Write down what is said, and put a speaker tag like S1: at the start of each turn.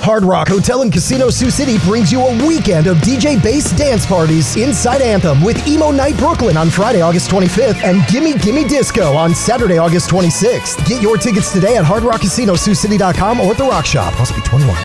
S1: Hard Rock Hotel and Casino Sioux City brings you a weekend of DJ bass dance parties inside Anthem with Emo Night Brooklyn on Friday, August 25th and Gimme GimmeDisco on Saturday, August 26th. Get your tickets today at hardrockcasinossioux.com or at the Rock Shop. Must be 21.